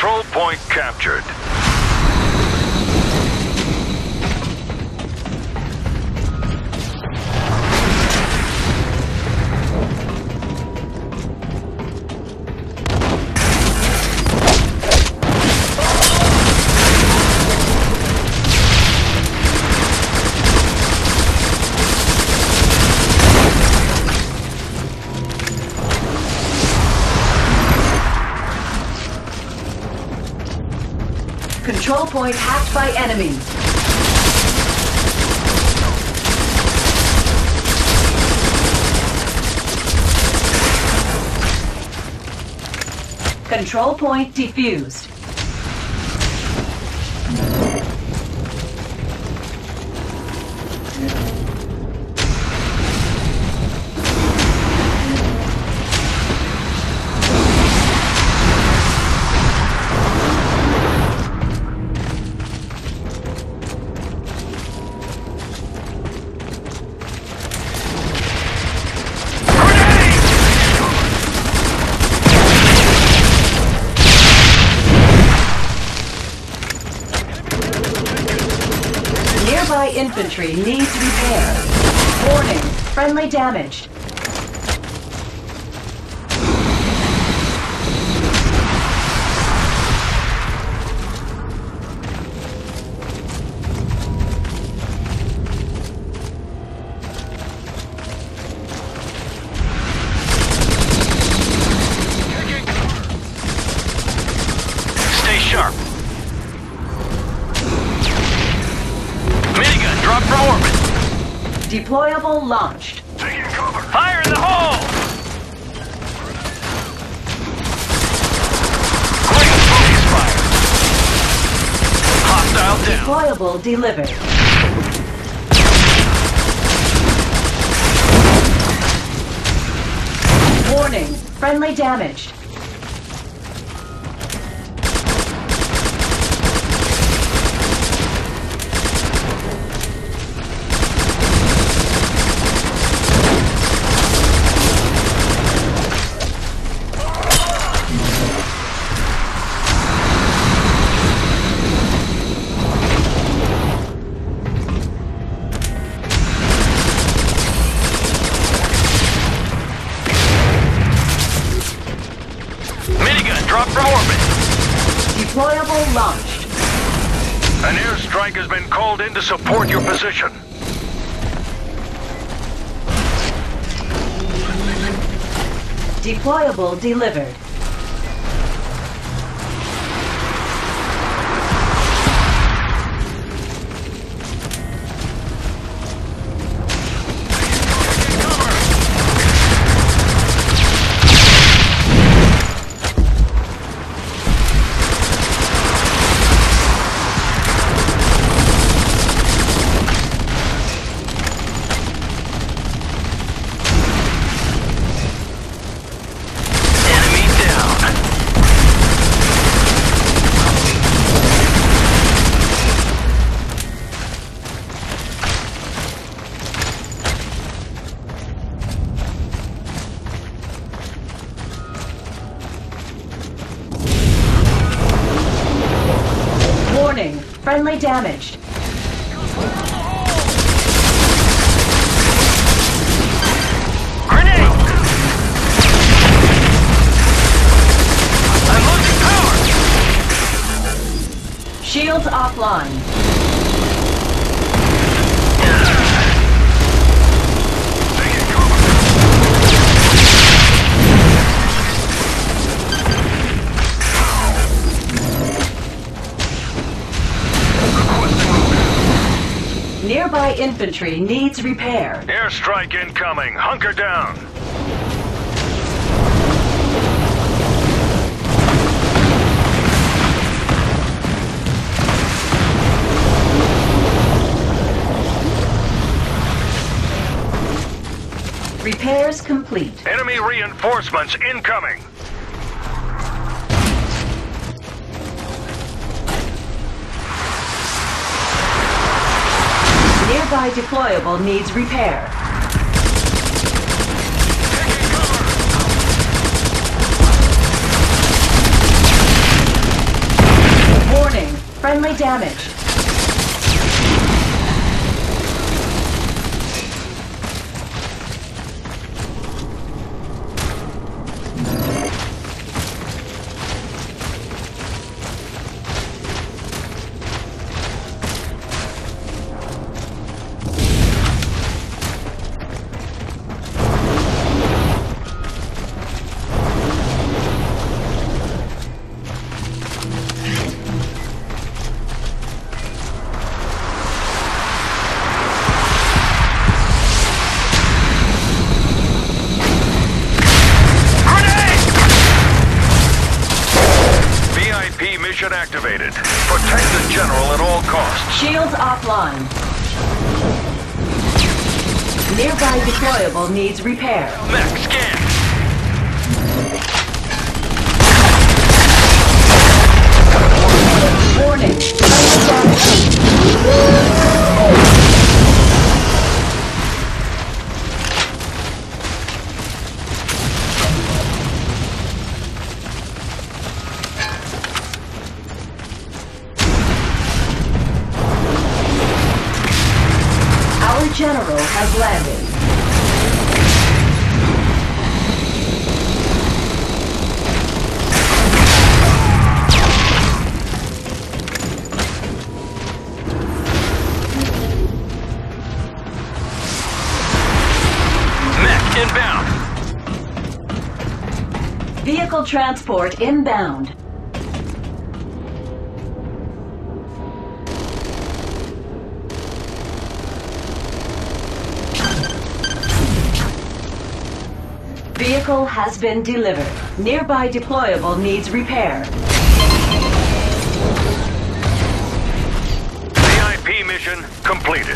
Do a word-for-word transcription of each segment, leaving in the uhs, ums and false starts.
Control point captured. Control point hacked by enemies. Control point defused. Nearby infantry needs repair. Warning, friendly damaged. Stay sharp. Minigun dropped from orbit. Deployable launched. Taking cover. Fire in the hole! Quick focus fire. Hostile down. Deployable delivered. Warning, friendly damaged. Dropped from orbit. Deployable launched. An airstrike has been called in to support your position. Deployable delivered. Warning, friendly damaged. Grenade! I'm losing power! Shields offline. Taking cover. Nearby infantry needs repair. Airstrike incoming. Hunker down. Repairs complete. Enemy reinforcements incoming. Nearby deployable needs repair. Friendly damage. Mission activated. Protect the general at all costs. Shields offline. Nearby deployable needs repair. Mech scan. Warning. Friendly damage. General has landed. Mech inbound. Vehicle transport inbound. Vehicle has been delivered. Nearby deployable needs repair. V I P mission completed.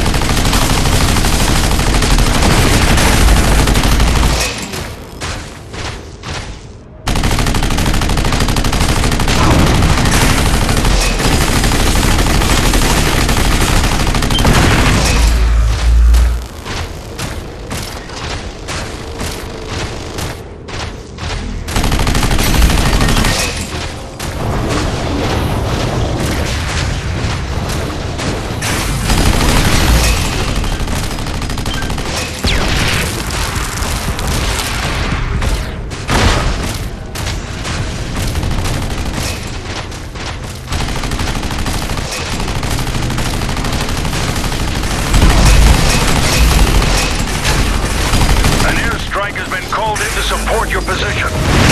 Called in to support your position.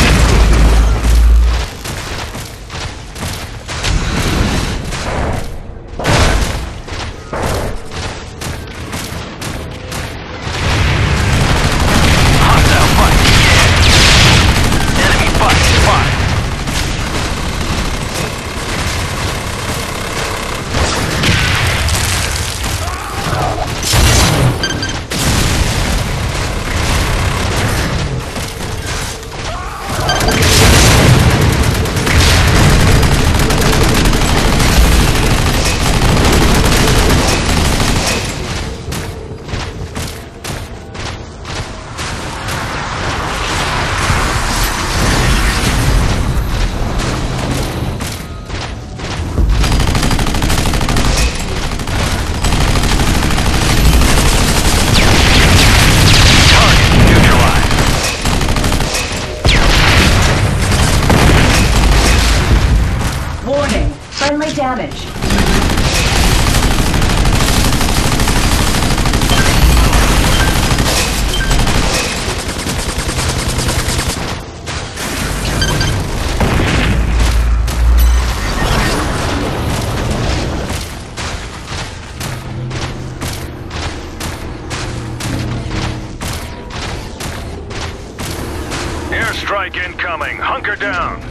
Hostile fight. Enemy fight spotted. Friendly damage. Airstrike incoming. Hunker down.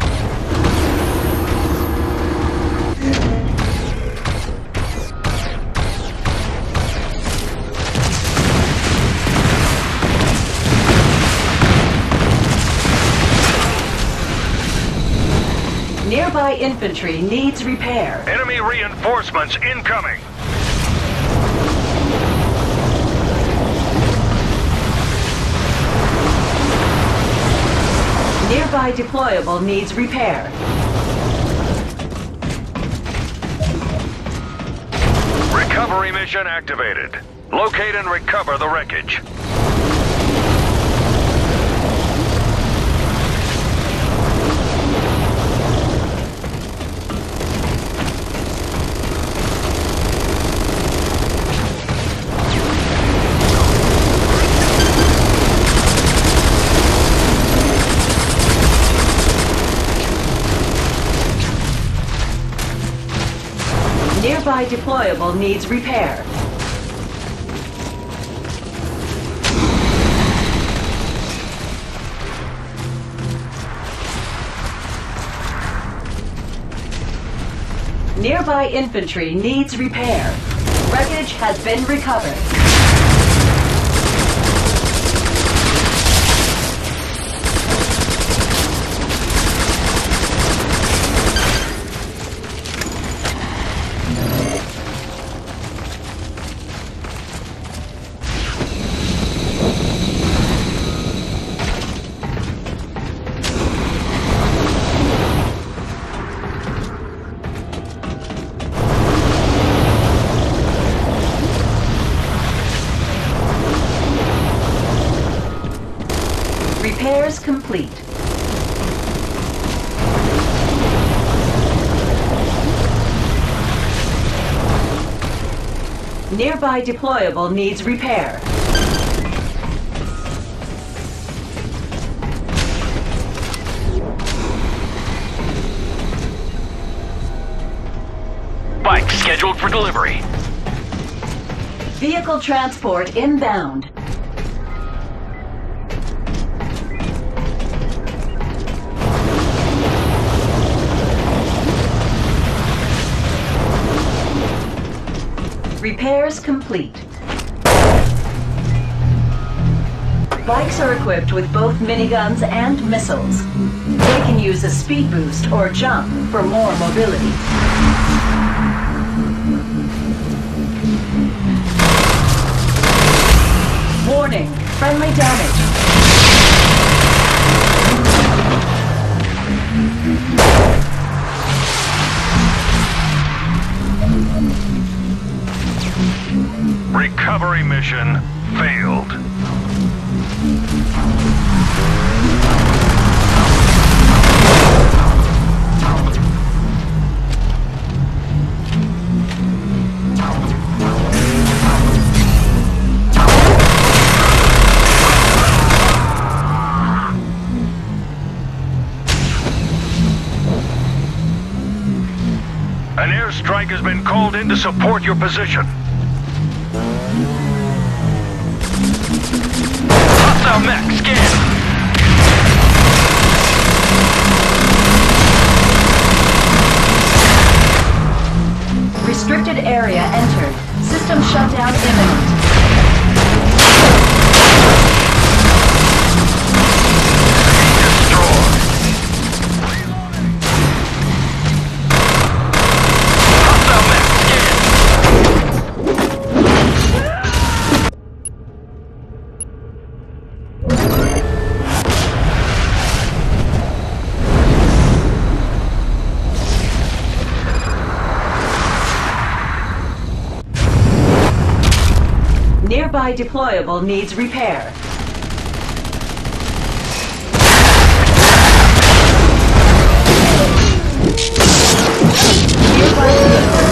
Nearby infantry needs repair. Enemy reinforcements incoming. Nearby deployable needs repair. Recovery mission activated. Locate and recover the wreckage. Nearby deployable needs repair. Nearby infantry needs repair. Wreckage has been recovered. Repairs complete. Nearby deployable needs repair. Bike scheduled for delivery. Vehicle transport inbound. Repairs complete. Bikes are equipped with both miniguns and missiles. They can use a speed boost or jump for more mobility. Warning, friendly damage. Recovery mission failed. An airstrike has been called in to support your position. Hostile mech scan. Restricted area entered. System shutdown imminent. Nearby deployable needs repair. Nearby vehicle